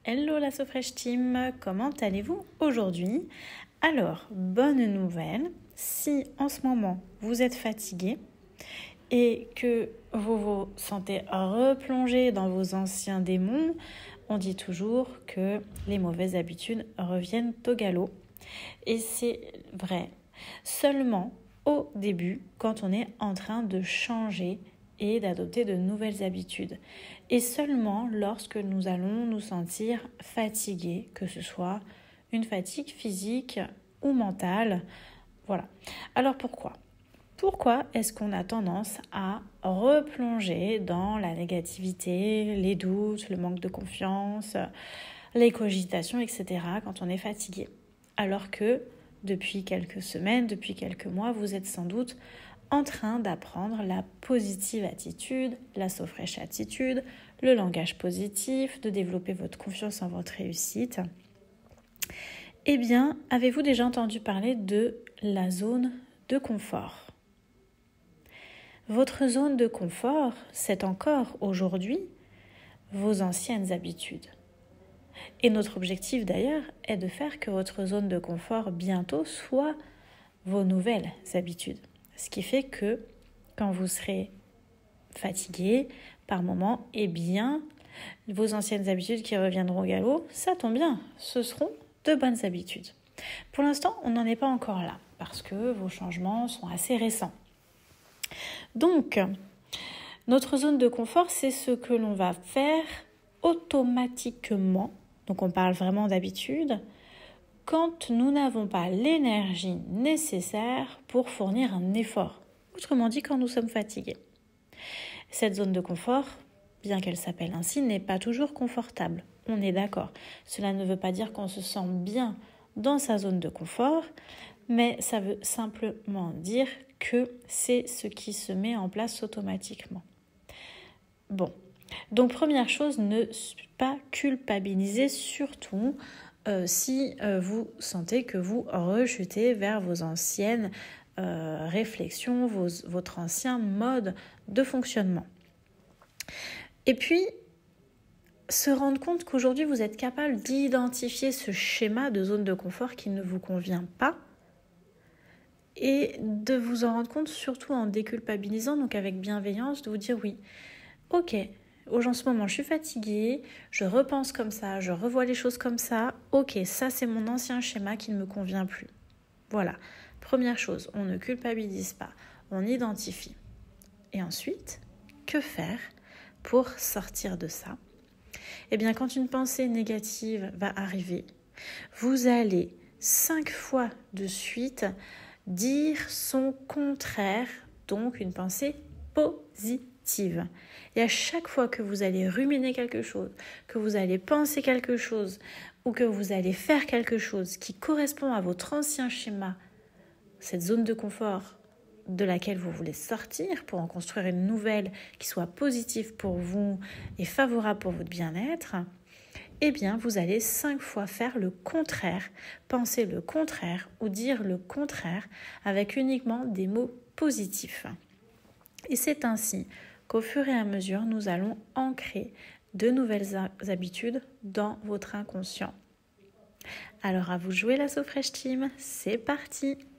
Hello la SoFresh Team, comment allez-vous aujourd'hui? Alors, bonne nouvelle, si en ce moment vous êtes fatigué et que vous vous sentez replongé dans vos anciens démons, on dit toujours que les mauvaises habitudes reviennent au galop. Et c'est vrai, seulement au début, quand on est en train de changer et d'adopter de nouvelles habitudes. Et seulement lorsque nous allons nous sentir fatigués, que ce soit une fatigue physique ou mentale. Voilà. Alors pourquoi ? Pourquoi est-ce qu'on a tendance à replonger dans la négativité, les doutes, le manque de confiance, les cogitations, etc. quand on est fatigué ? Alors que depuis quelques semaines, depuis quelques mois, vous êtes sans doute en train d'apprendre la positive attitude, la SoFresh attitude, le langage positif, de développer votre confiance en votre réussite. Eh bien, avez-vous déjà entendu parler de la zone de confort ? Votre zone de confort, c'est encore aujourd'hui vos anciennes habitudes. Et notre objectif d'ailleurs est de faire que votre zone de confort bientôt soit vos nouvelles habitudes. Ce qui fait que quand vous serez fatigué par moment, eh bien, vos anciennes habitudes qui reviendront au galop, ça tombe bien, ce seront de bonnes habitudes. Pour l'instant, on n'en est pas encore là parce que vos changements sont assez récents. Donc, notre zone de confort, c'est ce que l'on va faire automatiquement. Donc, on parle vraiment d'habitude quand nous n'avons pas l'énergie nécessaire pour fournir un effort. Autrement dit, quand nous sommes fatigués. Cette zone de confort, bien qu'elle s'appelle ainsi, n'est pas toujours confortable. On est d'accord. Cela ne veut pas dire qu'on se sent bien dans sa zone de confort, mais ça veut simplement dire que c'est ce qui se met en place automatiquement. Bon, donc première chose, ne pas culpabiliser, surtout si vous sentez que vous rechutez vers vos anciennes réflexions, votre ancien mode de fonctionnement. Et puis, se rendre compte qu'aujourd'hui, vous êtes capable d'identifier ce schéma de zone de confort qui ne vous convient pas et de vous en rendre compte surtout en déculpabilisant, donc avec bienveillance, de vous dire oui, ok, en ce moment je suis fatiguée, je repense comme ça, je revois les choses comme ça, ok, ça c'est mon ancien schéma qui ne me convient plus. Voilà, première chose, on ne culpabilise pas, on identifie. Et ensuite, que faire pour sortir de ça ? Eh bien, quand une pensée négative va arriver, vous allez 5 fois de suite dire son contraire, donc une pensée positive. Et à chaque fois que vous allez ruminer quelque chose, que vous allez penser quelque chose ou que vous allez faire quelque chose qui correspond à votre ancien schéma, cette zone de confort de laquelle vous voulez sortir pour en construire une nouvelle qui soit positive pour vous et favorable pour votre bien-être, eh bien, vous allez 5 fois faire le contraire, penser le contraire ou dire le contraire avec uniquement des mots positifs. Et c'est ainsi qu'au fur et à mesure, nous allons ancrer de nouvelles habitudes dans votre inconscient. Alors à vous de jouer la SoFresh Team, c'est parti!